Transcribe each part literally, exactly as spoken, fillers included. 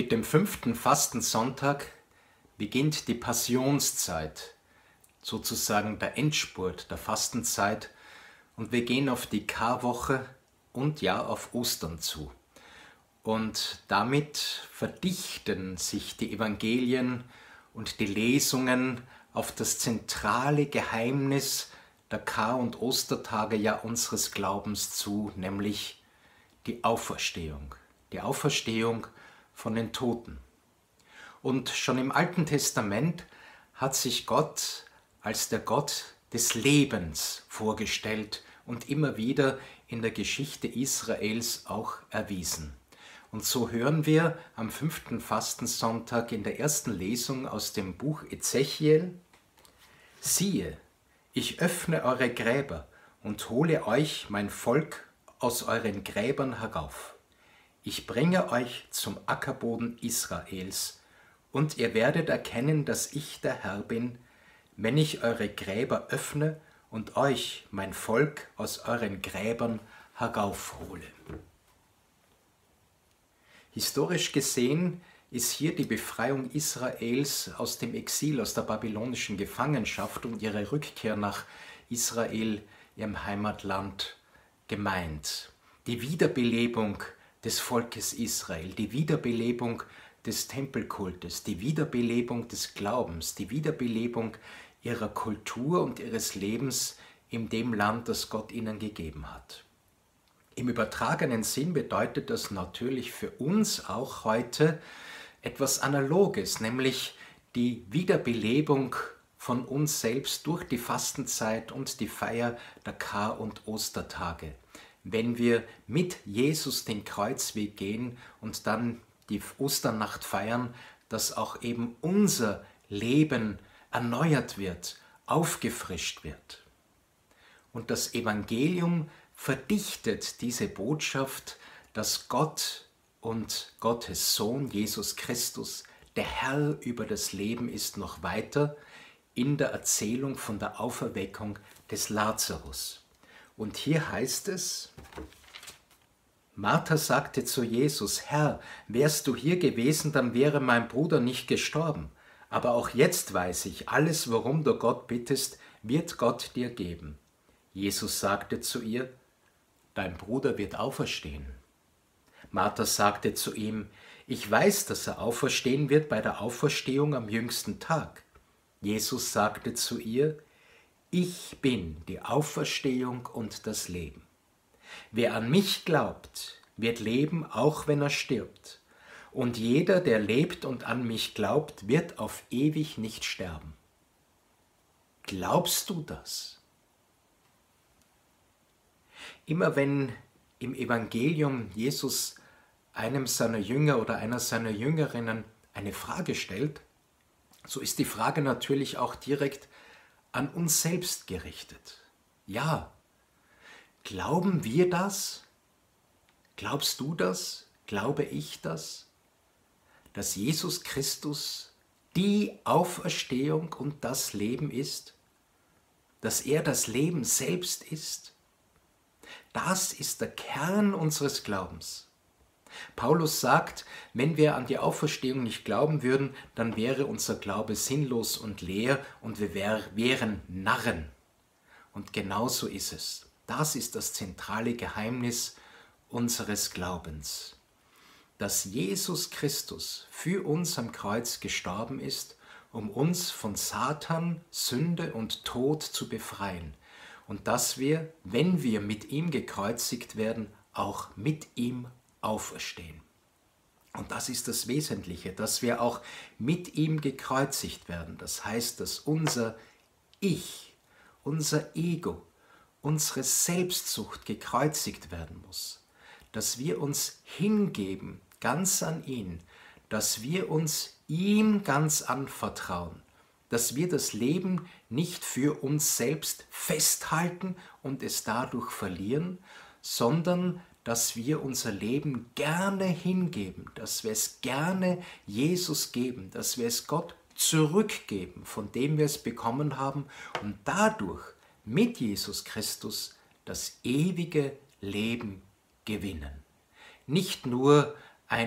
Mit dem fünften Fastensonntag beginnt die Passionszeit, sozusagen der Endspurt der Fastenzeit, und wir gehen auf die Karwoche und ja auf Ostern zu. Und damit verdichten sich die Evangelien und die Lesungen auf das zentrale Geheimnis der Kar- und Ostertage ja unseres Glaubens zu, nämlich die Auferstehung, die Auferstehung von den Toten. Und schon im Alten Testament hat sich Gott als der Gott des Lebens vorgestellt und immer wieder in der Geschichte Israels auch erwiesen. Und so hören wir am fünften Fastensonntag in der ersten Lesung aus dem Buch Ezechiel: Siehe, ich öffne eure Gräber und hole euch, mein Volk, aus euren Gräbern herauf. Ich bringe euch zum Ackerboden Israels, und ihr werdet erkennen, dass ich der Herr bin, wenn ich eure Gräber öffne und euch, mein Volk, aus euren Gräbern heraufhole. Historisch gesehen ist hier die Befreiung Israels aus dem Exil, aus der babylonischen Gefangenschaft und ihre Rückkehr nach Israel, ihrem Heimatland, gemeint. Die Wiederbelebung des Volkes Israel, die Wiederbelebung des Tempelkultes, die Wiederbelebung des Glaubens, die Wiederbelebung ihrer Kultur und ihres Lebens in dem Land, das Gott ihnen gegeben hat. Im übertragenen Sinn bedeutet das natürlich für uns auch heute etwas Analoges, nämlich die Wiederbelebung von uns selbst durch die Fastenzeit und die Feier der Kar- und Ostertage. Wenn wir mit Jesus den Kreuzweg gehen und dann die Osternacht feiern, dass auch eben unser Leben erneuert wird, aufgefrischt wird. Und das Evangelium verdichtet diese Botschaft, dass Gott und Gottes Sohn Jesus Christus der Herr über das Leben ist, noch weiter in der Erzählung von der Auferweckung des Lazarus. Und hier heißt es: Martha sagte zu Jesus: Herr, wärst du hier gewesen, dann wäre mein Bruder nicht gestorben. Aber auch jetzt weiß ich, alles, worum du Gott bittest, wird Gott dir geben. Jesus sagte zu ihr: Dein Bruder wird auferstehen. Martha sagte zu ihm: Ich weiß, dass er auferstehen wird bei der Auferstehung am jüngsten Tag. Jesus sagte zu ihr: Ich bin die Auferstehung und das Leben. Wer an mich glaubt, wird leben, auch wenn er stirbt. Und jeder, der lebt und an mich glaubt, wird auf ewig nicht sterben. Glaubst du das? Immer wenn im Evangelium Jesus einem seiner Jünger oder einer seiner Jüngerinnen eine Frage stellt, so ist die Frage natürlich auch direkt an uns selbst gerichtet. Ja, glauben wir das? Glaubst du das? Glaube ich das? Dass Jesus Christus die Auferstehung und das Leben ist? Dass er das Leben selbst ist? Das ist der Kern unseres Glaubens. Paulus sagt, wenn wir an die Auferstehung nicht glauben würden, dann wäre unser Glaube sinnlos und leer und wir wär, wären Narren. Und genau so ist es. Das ist das zentrale Geheimnis unseres Glaubens. Dass Jesus Christus für uns am Kreuz gestorben ist, um uns von Satan, Sünde und Tod zu befreien. Und dass wir, wenn wir mit ihm gekreuzigt werden, auch mit ihm auferstehen. Und das ist das Wesentliche, dass wir auch mit ihm gekreuzigt werden. Das heißt, dass unser Ich, unser Ego, unsere Selbstsucht gekreuzigt werden muss. Dass wir uns hingeben, ganz an ihn, dass wir uns ihm ganz anvertrauen, dass wir das Leben nicht für uns selbst festhalten und es dadurch verlieren, sondern dass wir unser Leben gerne hingeben, dass wir es gerne Jesus geben, dass wir es Gott zurückgeben, von dem wir es bekommen haben und dadurch mit Jesus Christus das ewige Leben gewinnen. Nicht nur ein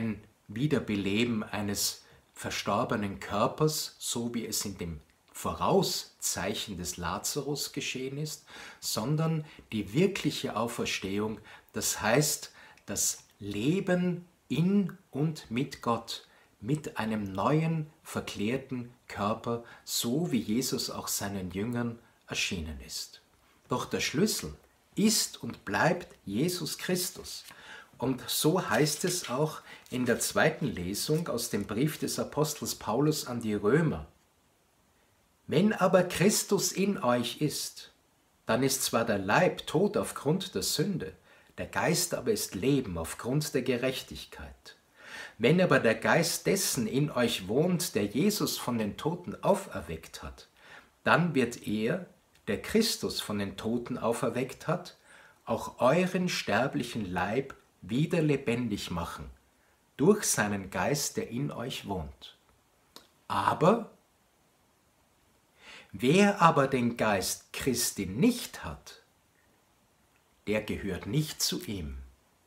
Wiederbeleben eines verstorbenen Körpers, so wie es in dem Vorauszeichen des Lazarus geschehen ist, sondern die wirkliche Auferstehung, das heißt das Leben in und mit Gott, mit einem neuen, verklärten Körper, so wie Jesus auch seinen Jüngern erschienen ist. Doch der Schlüssel ist und bleibt Jesus Christus. Und so heißt es auch in der zweiten Lesung aus dem Brief des Apostels Paulus an die Römer. Wenn aber Christus in euch ist, dann ist zwar der Leib tot aufgrund der Sünde, der Geist aber ist Leben aufgrund der Gerechtigkeit. Wenn aber der Geist dessen in euch wohnt, der Jesus von den Toten auferweckt hat, dann wird er, der Christus von den Toten auferweckt hat, auch euren sterblichen Leib wieder lebendig machen, durch seinen Geist, der in euch wohnt. Aber wer aber den Geist Christi nicht hat, der gehört nicht zu ihm.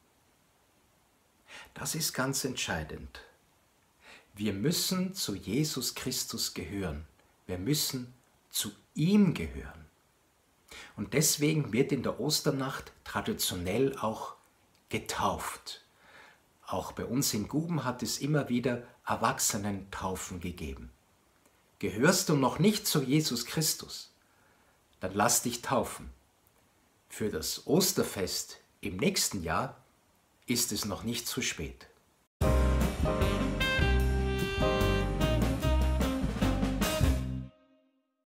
Das ist ganz entscheidend. Wir müssen zu Jesus Christus gehören. Wir müssen zu ihm gehören. Und deswegen wird in der Osternacht traditionell auch getauft. Auch bei uns in Guben hat es immer wieder Erwachsenentaufen gegeben. Gehörst du noch nicht zu Jesus Christus? Dann lass dich taufen. Für das Osterfest im nächsten Jahr ist es noch nicht zu spät.